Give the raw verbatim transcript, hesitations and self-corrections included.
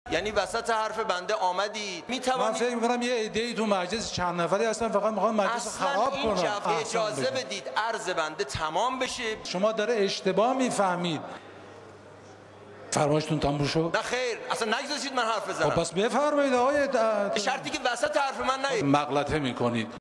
یعنی وسط حرف بنده آمدید من میتوانید فکر میکنم یه عده‌ای تو مجلس چند نفری هستن فقط میخوان مجلس اصلا خراب این کنن. جواب احسن اجازه بگید. بدید عرض بنده تمام بشه. شما داره اشتباه میفهمید. فرمایشتون تموم شد؟ نه خیر، اصلا نگذاشتید من حرف بزنم. خب پس بفرمایید آقای شرطی که وسط حرف من نیاید. مغلطه میکنید.